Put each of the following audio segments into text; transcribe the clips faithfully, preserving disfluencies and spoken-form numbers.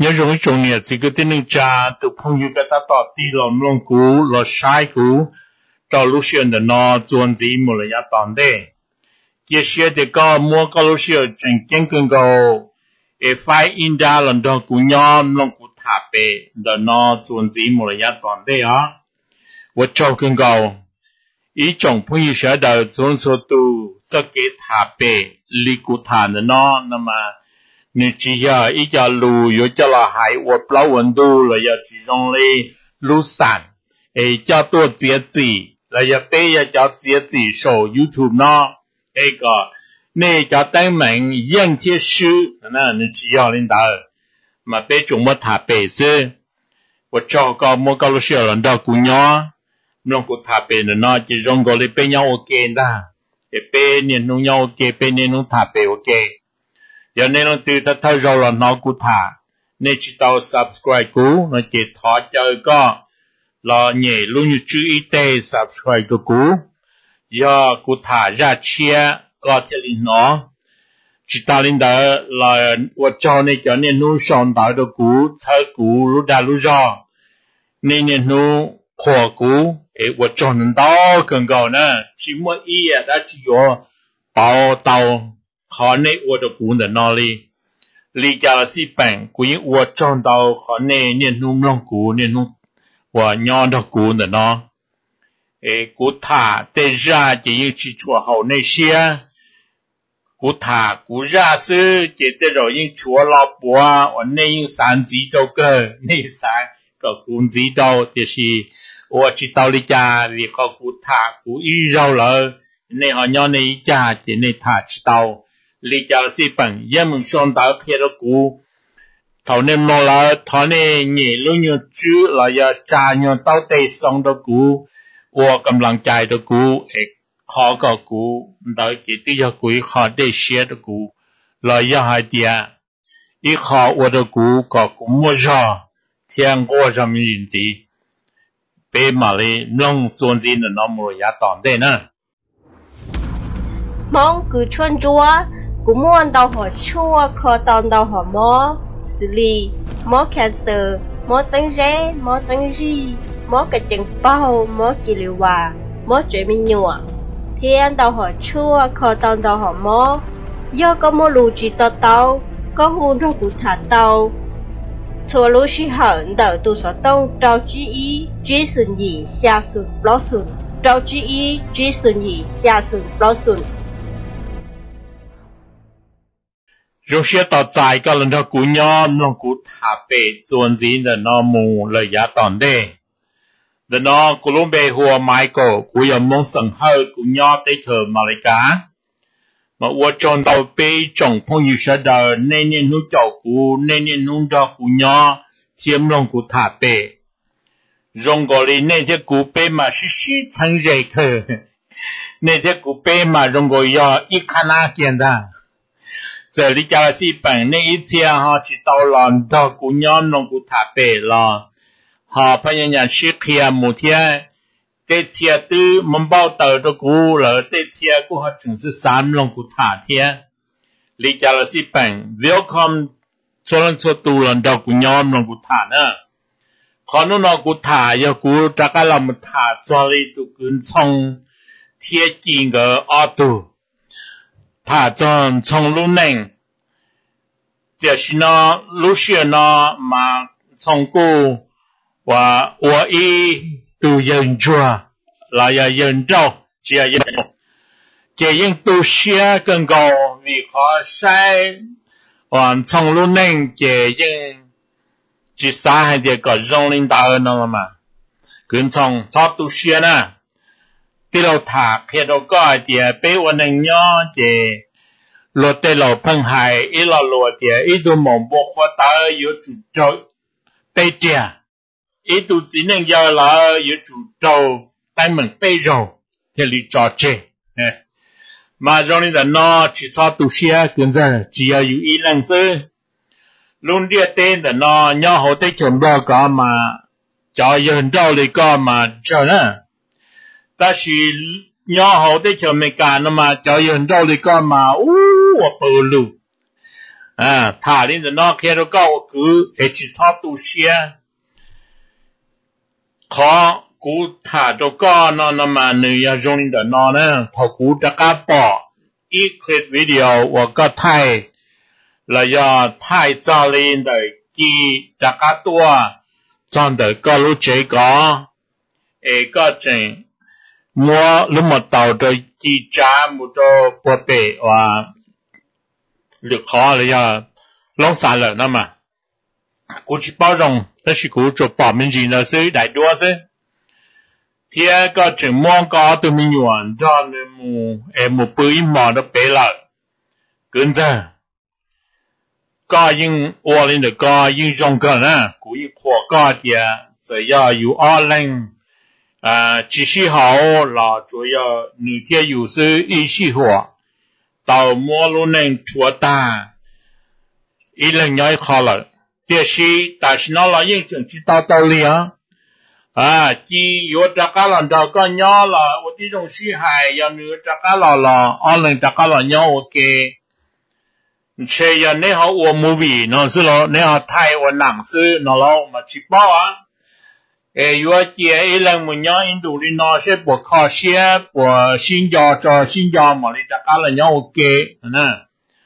nhớ dùng cái chỗ này thì cái tên nâng cha từ phong như cái ta tỏ tí lòng lòng cú lo sai cú cho lúc xưa để nó chuẩn gì một là giá tòn đấy kia xưa thì có mua có lúc xưa chẳng kiến cưng cầu e phải in ra lần đó cú nhom lòng cú thả bể để nó chuẩn gì một là giá tòn đấy á我照更高一种朋友晓得总说都这给他背离古他的呢那么你只要一条路有叫了海我不老温度了要集中的路散诶叫多节制了要背要叫节制手 YouTube 呢那个那叫登门应贴书那你只要领导嘛背中么他背是我照个么个路小人到古鸟nông cụ thả bể nó chỉ rong gọi bể nhau ok da bể nên nông nhau ok bể nên nông thả bể ok giờ nên nông từ ta thay rồi là nó cụ thả nên chỉ tao subscribe cú nó chỉ thọ chơi có là nhẹ luôn như chữ y tế subscribe của cú giờ cụ thả ra chia có thể linh nó chỉ tao linh đó là tôi cho nên cho nên nông sản đó được cú thay cú lúc đã lúc rồi nên nên nông khổ cú诶，我做能到更高呢，只么一呀，他只有报道考内我的股的那里，离家是本，故因我赚到考内念弄弄股念弄我娘的股的呢，诶，股塔在热就有去做好那些，股塔股热是觉得容易做老婆啊，我内用三级都个内三个工资到就是。我知道你家你个古塔古预肉了，你好像你家就你他知道，你家是本也门上到贴了古，头你摸了头你你路要煮了要炸要到地上的古，我กำลังใจ的古，诶，考个古，到几底要古考得写的古，了要还点，一考我的古个古么上，天过上面人子。bé mà đi nông chuẩn gì là nó mua giá tòn đây nè mong cứ chuan chúa cũng muốn đào họ chua khó tòn đào họ mó xử lý mó cancer mó trắng rẽ mó trắng ri mó cái chân bao mó kỳ liều hòa mó chuyện mình nhựa thiên đào họ chua khó tòn đào họ mó do có mua lù chỉ tao tao có hôn ra cụ thả tao chùa lũ sĩ hận đợi tù sở tông trao chí ý chí xuân gì xa xuân ló xuân trao chí ý chí xuân gì xa xuân ló xuân rồi sẽ tạo giải các lần đó cú nhóm nó cú thả bể chuẩn gì là nó mù lời giá tòn đây là nó cú lúc bề hùa mai cổ cú yếm mong sẵn hơi cú nhóm tới thờ mà lấy cá mà tôi chọn đầu bê trọng phong yêu sẽ đợi nên nên nút chậu cú nên nên nút đó cú nhỏ thiêm lòng cú thả bê rong gọi đi nên thế cú bê mà xí xí chẳng dễ khờ nên thế cú bê mà rong gọi do ít khả năng kiện ra giờ đi chào sĩ bằng nên ít thiê họ chỉ tao lòng đó cú nhỏ lòng cú thả bê là họ phải nhận sĩ khía một thiê tết chia tư mắm bao tờ đó cũ là tết chia của họ chúng是三long của thả thiên lý cha là sĩ bằng welcome cho lần cho tu lần đầu của nhóm long của thả nữa còn nó nó của thả giờ của tất cả làm thả cho đi tu cứng trong thiên kinh cái auto thả cho trong lúc này thì nó lúc xưa nó mà trong cô và và y tu dân chùa là dân trâu chỉ là dân chỉ những tu sĩ更高 vì họ sai hoàn trong lúc này chỉ những chỉ sai hay để có rong linh đạo nó mà cứ trong cho tu sĩ nè tí lâu thả khi đâu có thì béวันนึงnhỏ chỉ luật tê lâu phân hại ít là luật thì ít tu mong bộ khoa ta yếu chủ trâu tê trẻ ít tu chỉ nên giờ là yếu chủ trâu tay mình bê rồi thì lý trò chê mà rồi nên là nó chỉ cho tu sĩ cần ra chỉ là yếu ý lần sư luôn đi tên là nó nhỏ hồ tê chuẩn đó có mà cho dân trâu thì có mà cho nữa ta chỉ nhỏ hồ tê chuẩn mình cả nó mà cho dân trâu thì có mà ú bự lù à thả lên rồi nó kia nó câu cứ hệ chỉ thọ tu xia khó cú thả cho con nó nó mà người ya dùng lên nó nè thọ cú đã cá bỏ ít clip video và có thay là do thay cho lên để kỳ đã cá tua trong đời có lúc chế có ê có chuyện mua lúc một tàu rồi kỳ trả một chỗ bộ bể và lực khó là do long sản lợi nó mà cú chỉ bao rộng đó là cú cho bảo mình gì nó sẽ đại đua sẽ thì có chuyện mong có từ mình nhận cho nên mù em một bữa mà nó bể lại cứng ra có những ô lên được có những trong cái nè cú những khoa có thì giờ要有二零啊只是好了主要你天有时一起活到末路能出大一零年好了这是但是那老人真知道道理啊啊既有这个人这个鸟了我这种事还要你这个了了二零这个了鸟我给这样你好我 movie 那是了你好台湾หนังสือ那了嘛去报啊诶有些一零五年印度的那些不考试不新疆做新疆嘛你这个了鸟我给呢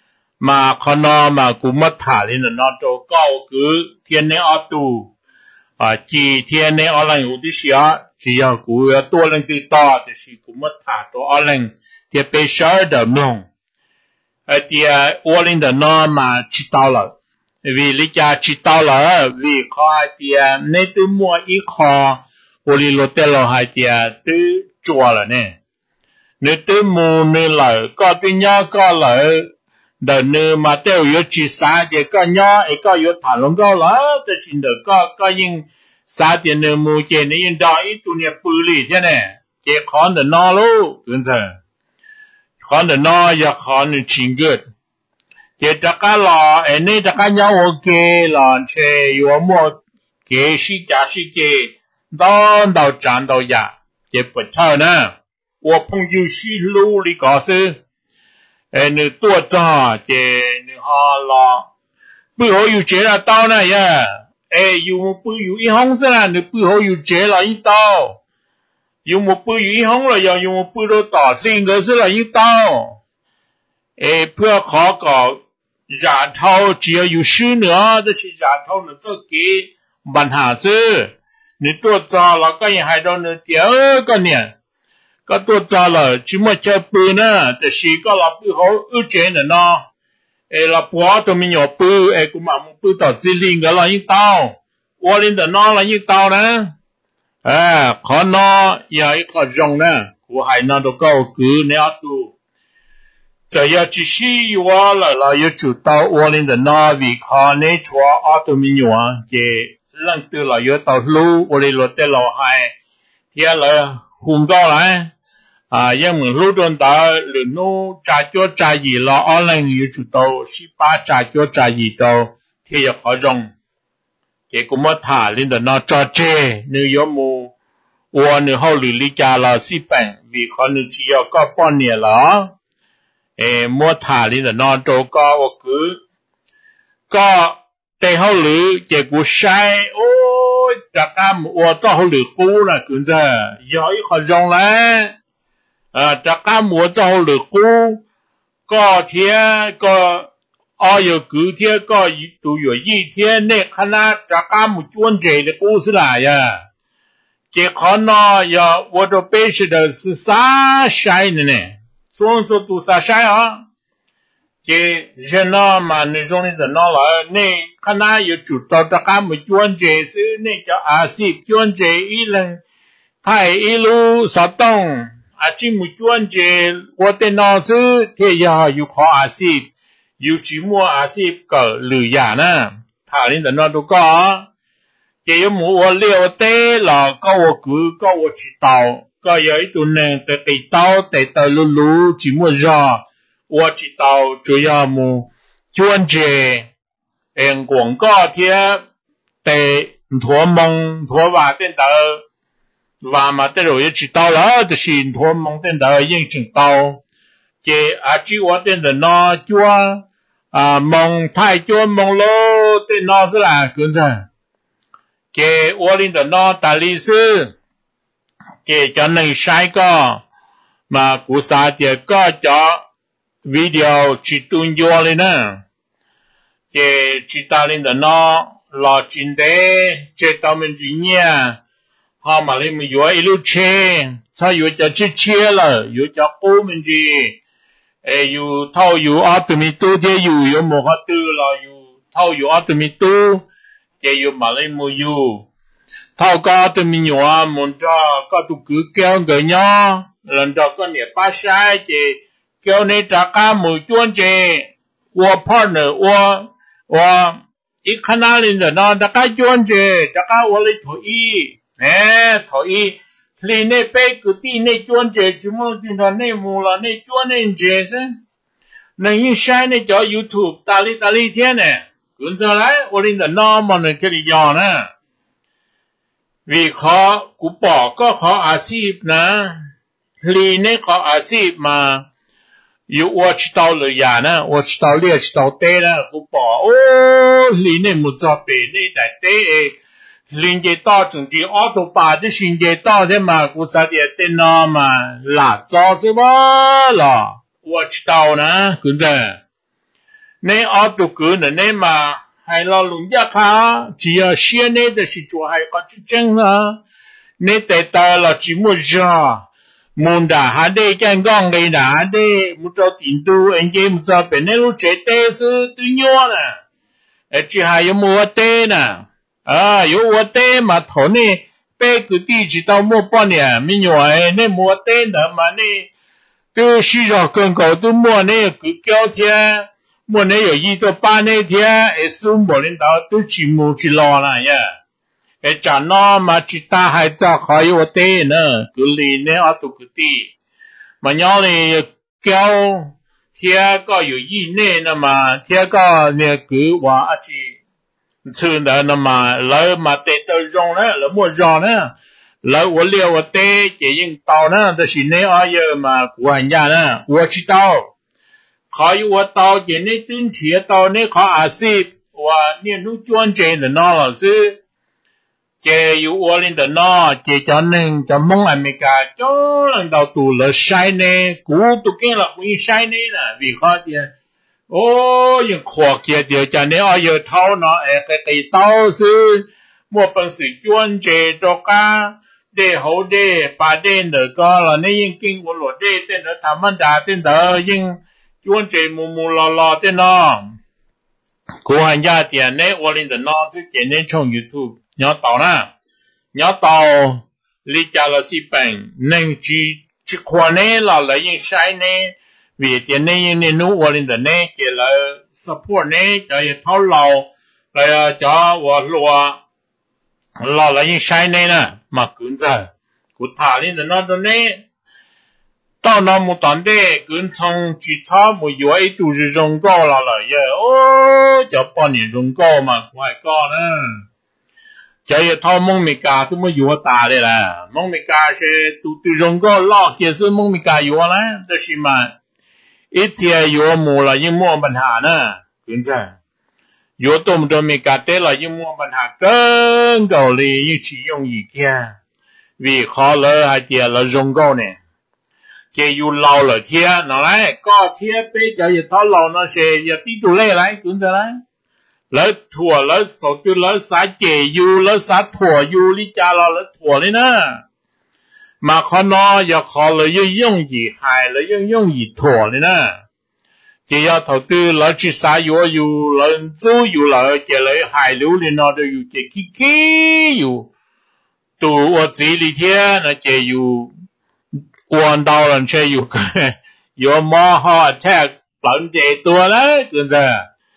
mà con nó mà cũng mất thả lên là nó cho cao cứ thiên này ở tù à chỉ thiên này ở lành ưu tí chỉ là cũng tua lên từ to thì chỉ cũng mất thả cho ở lành thì bây giờ đã mong à thì ở lên đó nó mà chỉ tao là vì lý do chỉ tao là vì khó thì nếu từ mua ít khó ở đi lô tê lô hay thì từ chùa là nè nếu từ mua nếu là có từ nhỏ có là đời nữ mà theo yếu chỉ xa thì có nhỏ ấy có yếu thả lông đó là thì xin được có có những xa thì nữ mù chế nữ yên đó ít tụi nhập bự lì thế này chế khó được nó luôn đúng chưa khó được nó và khó được chính good chế tất cả là ấy này tất cả nhau ok là chế yếu một kế sĩ giá sĩ kế đó đầu tràn đầu giả chế bật thơ nè tôi phong yêu sĩ lưu lý có sư ê nữ tua cho chế nữ họ là bữa hồi yêu chế là tao này à ê yêu một bữa yêu ý hông sẽ là nữ bữa hồi yêu chế là ý tao yêu một bữa yêu ý hông là yêu yêu một bữa đồ tỏ thiên cơ sẽ là ý tao ê bữa khó có giả thâu chỉ là yêu sư nữa đó là giả thâu nữa cho kế bản hạ chứ nữ tua cho là có những hai đâu nữ tiểu có nè có tôi cho là chỉ mà chơi bự nữa, thì chỉ có là bự hậu ưu chế nữa nó, ê là bỏ cho mình nhỏ bự, ê cũng mà một bự tao chỉ linh cái là như tao, qua lên đó nó là như tao nè, à khó nó giờ ít khó rong nè, của hai nó đâu có cứ nè tu, giờ giờ chỉ chỉ qua là là yêu chủ tao qua lên đó nó vì khó nè chua ở tụi mình nhỏ, thì lần từ là yêu tao lưu, qua lên lót tên lò hai, thì là hùng cao lại à nhưng mà lúc đó ta lừa nô trả cho trả gì là ở lại nhiều chủ tàu十八trả cho trả gì tàu thì giờ khó dùng cái cũng mất thả lên đó nó cho chê nếu có mù và nếu họ lừa lý trả là十八vì khó nếu chỉ có bao nhiêu là ê mất thả lên đó nó cho có và cứ có để họ lừa cái cũng sai ôi chắc là và cho họ lừa cũ là cứ giờ giờ khó dùng lại à chắc là mua cho họ lừa cũ có thiên có ở有几天có都有一天呢看那chắc là một chuyến chế的故事来呀这可能要我都背是的是啥晒的呢所以说都啥晒啊这人呢嘛那种的人来呢看那有主到chắc là một chuyến chế是呢叫阿西chuyến chế一人太一路扫动啊，这么专业，我的脑子他要有考阿西，有什么阿西个旅游呢？他领导那都讲，这有么我了解了，个我估个我知道，个有一种人在地道在道路路什么热，我知道主要么专业，嗯，广告贴在托梦托话等到。và mà tới rồi chỉ tao là thì xin thôn mong tên đó yên chừng tao cái à chỉ qua tên là nó chúa à mong thái chuan mong lô tên nó sẽ là cuốn ra cái ô linh đó nó ta lý sư cái cho nên sai có mà cú sa thì có cho video chỉ tuân vô lên nè cái chỉ ta lên đó nó là chính đề chế tao mình chỉ nhá họ mà lên mình vô ilu chế sao vô cho chế chế là vô cho cô mình gì ê vô thâu vô ở tụi mình tu thì vô vô một hạt tu là vô thâu vô ở tụi mình tu cái vô mà lên mình vô thâu có tụi mình nhỏ muốn cho có tụi cứ kéo người nhau lần đó có nè ba sai chế kéo này trả cả mười chuan chế wa partner wa wa ít khả năng lên rồi nó đã cái chuan chế đã cái wa lấy thổi y nè thổi y thì nè bé cứ tí nè chuan chế chúng mình tin là nè mua là nè chuan nè chế chứ nè những sai nè cho YouTube ta li ta li thế nè cuốn ra lại wa lên rồi nó mà nè cái gì nhỏ nè vì khó cú bỏ có khó à xịp nè thì nè khó à xịp mà有我知道了呀呢，我知道了，知道对了，我把哦，里内木做白内在对，连接到中间奥多巴的衔接到的嘛，古啥的电脑嘛，拉早是吧了，我知道呢，跟着，你奥多个呢，你嘛，还老人家看，只要现在的是做还搞出证了，你得到了节目上。muốn đã hát đi chẳng con người đã hát đi một trò tín tu anh chị một trò bên này lúc chế tê sư tư nhua nè ở chỉ hai yếu mua tê nè à yếu mua tê mà thổ nè bê cứ đi chỉ tao mua bao nè mình nhua nè mua tê nữa mà nè cứ xí rõ cơn cầu tôi mua nè cứ kéo theo mua nè có gì tôi ba nè theo ở xuống bỏ lên đó tôi chỉ mua chỉ lo là nha cái chả nó mà chỉ ta hay cho khỏi vô tê nữa cứ lì nè ở tụ cứ tì mà nhớ là kéo theo có有意内那么theo có nè cứว่าchỉชื่อđó那么lỡ mà tê tơ rong đó lỡ mua rong đó lỡ我料我tê chỉ dùng tàu đó đó là nè ở giờ mà của anh nhà đó我知道khỏi我tàu chỉ nè tuyên chia tàu nè khỏi à xí và nè nu chuyên chế là nó là chứ chế yêu ô linh đó nó chế cho nên cho mong America cho lần đầu tụ là sai nè cú tụ kia là cũng sai nè nè vì khó thì ô những khó kia thì cho nên ở giờ thâu nó cái cái tàu sư một phần sự chuyên chế cho cả để hậu để ba để nữa có là nên những kinh của luật để tên nó tham ăn đá tên đó những chuyên chế mù mù lò lò tên nó của hành gia thì nên ô linh đó nó sẽ chế nên trong YouTube nhớ tàu nè nhớ tàu lý trả là sĩ bệnh nên chỉ chỉ khoa này là lấy những sai này vì tiền này những nụ ở lên đó này chỉ là support này cho những tháo lầu là cho và lúa là lấy những sai này nè mà cứng giờ cụ thả lên đó nó đó này tao nó một tuần đấy cứng trong chỉ cho một vài tuổi rong cao là là giờ ô cho bao nhiêu rong cao mà phải cao nữa chạy thao mong mình cả tôi mới vô ta đây là mong mình cả sẽ tu tu rong có lo kia sư mong mình cả vô là đó là mà ít thì vô mua là những mua bản hà nè cứ thế vô tôm cho mình cả thế là những mua bản hà cơn cầu lì như chỉ dùng gì kia vì khó lỡ hay thì là rong có nè cái vô lâu là kia nó lại có kia bây giờ thao lâu nó sẽ giờ tí tu lê lại cứ thế đấy lỡ thua lỡ tổ chức lỡ xá chế yu lỡ xá thua yu lý cha lo lỡ thua đấy nè mà khó nó giờ khó lỡ yêu用gì hại lỡ yêu用gì thua đấy nè chỉ do đầu tư lỡ chỉ xá yu yu lỡ租yu lỡ chỉ lỡ hại lưu lên nó đều yu chỉ kí kí yu tụ ở chỉ lý thiên nó chỉ yu quan đau lần chơi yu yu mò họ attack bắn chế tua đấy cứ thế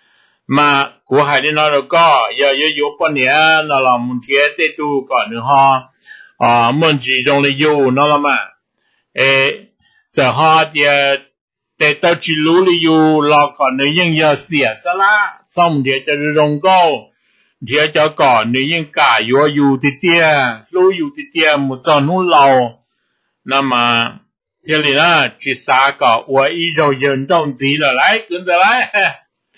mà của hai đứa nó đâu có giờ giờ yếu bao nhiêu nó là một cái tết tu còn nữa ha à mình chỉ dùng lấy yếu nó là mà ê giờ ha thì tết tao chỉ lưu lấy yếu là còn nữa nhưng giờ xỉa sao lá xong thì cho dùng câu thì cho còn nữa nhưng cả yếu yếu thì tia lưu yếu thì tia một tròn hú lâu nè mà thế này là chỉ xa cả của ý rồi dân trong gì là lấy cứ giờ lấy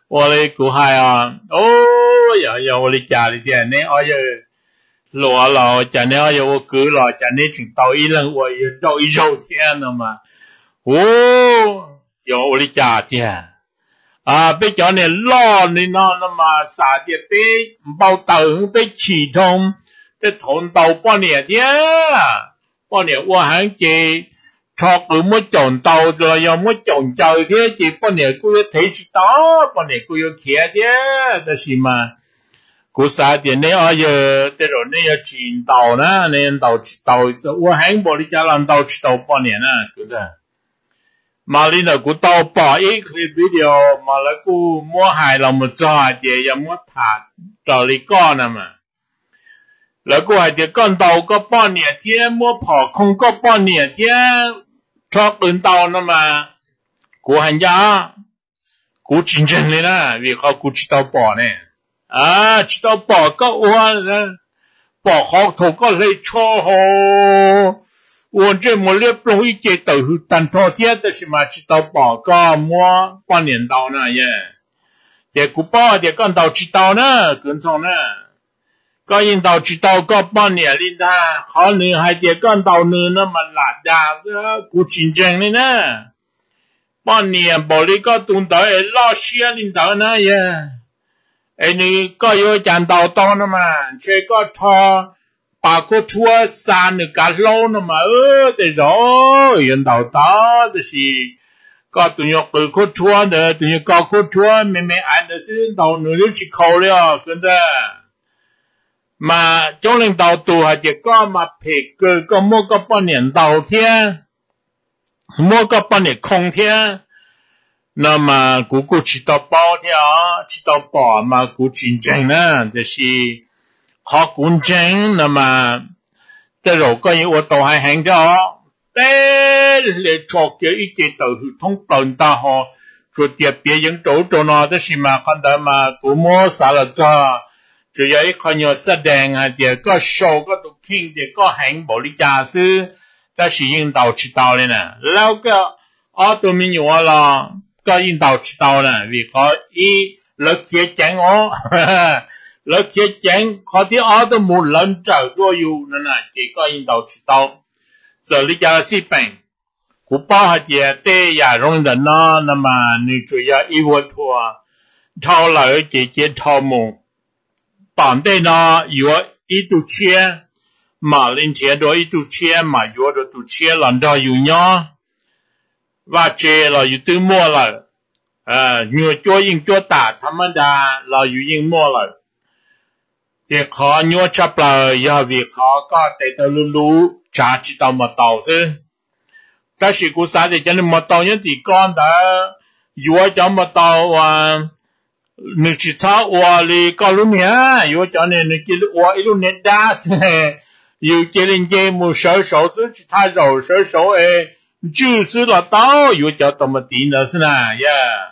我的古海啊，哦呀呀，我的家里边呢，哎呀，老了，家里哎呀，我哥了，家里听到一人我也绕一绕天了嘛，哦，有我的家庭。啊，被叫你老你那那么啥的被包等被启动，这同到半年的，半年我还给超过没讲到了，要没讲到的，这半年กู要提知道，半年กู要看的，这是嘛？กู啥的呢？哎呀，这种你要知道呢，你到知道，我还没你家人到知道半年呢，对不对？mà lên là cú tàu bỏ ít clip video mà là cú mua hài là một trò gì ya mua thả trò lý con nè mà là cú hài thì con tàu có bao nhiêu tiền mua bỏ không có bao nhiêu tiền cho con tàu nè mà cú hành giá cú chính chân lên nè vì họ cú chỉ tàu bỏ nè à chỉ tàu bỏ có uan bỏ họ thầu có lấy cho họ我这么列容易接豆腐单套天的是嘛？知道报告么？半年到呢耶，这古报的刚到知道呢，跟从呢，刚引导知道个半年里的，好女孩的刚到呢那么辣的，这古竞争的呢，半年保利个东到哎老些领导呢耶，哎你个有讲到到了嘛？这个他。bà cô thua xa nữa cả lâu nữa mà ơ để rõ hiện đầu đó thì gì có tụi nhóc từ cô thua nữa tụi nhóc có cô thua mẹ mẹ ai nữa xin đầu nữa lúc chỉ khâu rồi cứ thế mà trong lần đầu tụ hay chỉ có mà phải cứ có mua có bao nhiêu đầu thiên mua có bao nhiêu không thiên那么姑姑知道包天知道包嘛姑真正呢就是họ cũng chẳng là mà cái rồi coi như tôi hay hành cho để để cho cái ý kiến từ thông tận ta họ rồi tiếp biệt những chỗ chỗ nào đó là mà con đó mà cũng mua sao là cho chủ yếu cái con nhiều sát đèn hay thì có show có tụ kinh thì có hành bảo lý giả sư đó là引导指导的呢แล้วก็ở tụi mình nhiều là có引导指导呢vì có ý lực kia chẳng ó lỡ kia chẳng có thể ở đó một lần trở đua yêu nên là chỉ có引导指导这里讲是本古包还节对亚容人呢那么你主要一窝托超了姐姐超梦绑对呢有一度切马林铁多一度切马有的度切人到有呢ว่าเจเราอยู่ตื้อมั่วเลยเอ่อเหงื่อจ้วยิงจ้วตาธรรมดาเราอยู่ยิงมั่วเลยthì khó nhớ chấp lời do việc khó có thể tao lưu lưu trả chỉ tao một tàu chứ cái sự của xã thì cho nên một tàu nhất thì con đã dùa cho một tàu và nữ chỉ tháo và li có lúc nhá dùa cho nên nữ chỉ và ít lúc nhá đa sẽ dù chỉ lên chơi một số số số chỉ thay rồi số số ấy chứ số là tao dùa cho tao một tí nữa thế nào yeah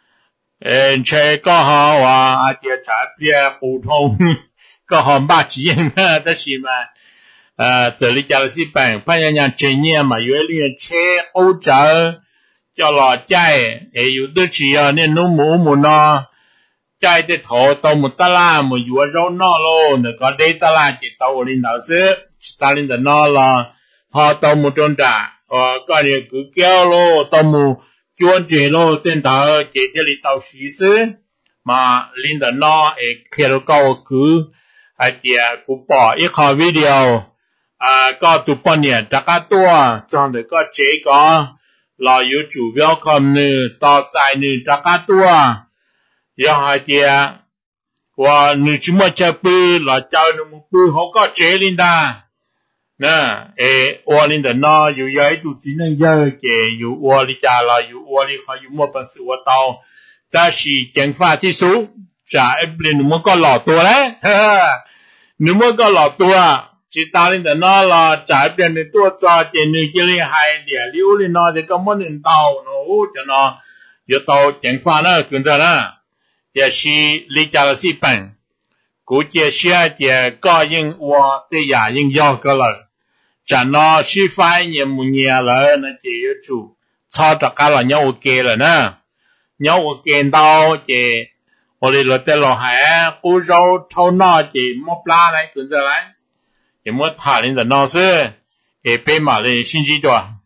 ê chơi có họ và à chị trả bia phổ thông có họ ba chỉ mà đó là mà à这里讲的是本反正讲专业嘛有点车欧洲叫老家诶有的只要那农母母呢在这头到木达拉木有肉闹咯那个得达拉就到我领导是达领导闹了好到木中的呃个人个叫咯到木捐钱咯等到这这里到实施嘛领导闹诶开了高个ไอเดียกูปออีกข้อวิดีโออ่าก็จุปเนี่ยจักรตัวจอนเด็กก็เจ๊ก็รออยู่จู่เบี้ยวคอมนึต่อใจนึจักรตัวยังไอเดียว่านึจิมจะปืนรอเจ้านึงปืนเขาก็เจ๊ลินดานะเออวลินดานออยู่ยัยจุสินึงเยอะเกอยู่อวลิจาเราอยู่อวลิเขาอยู่มั่วเป็นสัวเตาแต่สีเจียงฟ้าที่สูงจะเอฟลินมันก็หล่อตัวแล้วnếu mà có lọ tua chỉ ta lên đó nó là trái bên này tua cho trên này kia lên hai địa liu lên nó thì có một nền tàu nó cho nó giờ tàu chẳng pha nó cứ ra đó giờ si lý trả là si bằng cú chia sẻ thì có những hoa để giả những do cái là cho nó si phải nhiều một nhiều là nó chỉ có chủ cho tất cả là nhau ok rồi nè nhớ我见到这我哋落得落海古州头那这莫拉来跟着来也莫他人的闹事也被马的信息多